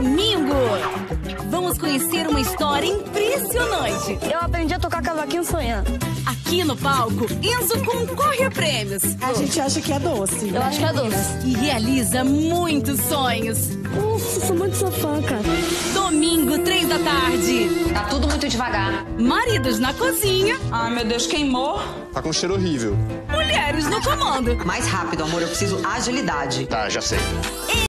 domingo. Vamos conhecer uma história impressionante. Eu aprendi a tocar cavaquinho sonhando. Aqui no palco, Enzo concorre a prêmios. A gente acha que é doce. Eu acho que é doce. E realiza muitos sonhos. Nossa, sou muito sua fã, cara. Domingo, 3 da tarde. Tá tudo muito devagar. Maridos na cozinha. Ai, meu Deus, queimou. Tá com um cheiro horrível. Mulheres no comando. Mais rápido, amor, eu preciso agilidade. Tá, já sei.